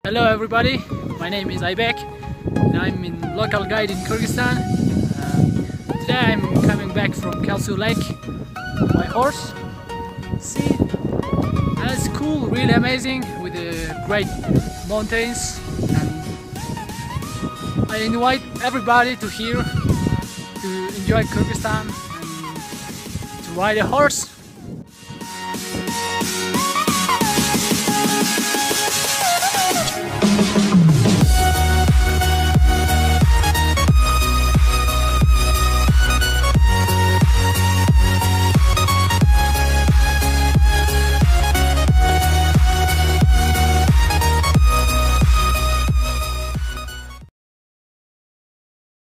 Hello everybody, my name is Aibek and I'm in local guide in Kyrgyzstan. Today I'm coming back from Kalsu Lake by horse. See, that's cool, really amazing with the great mountains, and I invite everybody to here to enjoy Kyrgyzstan and to ride a horse.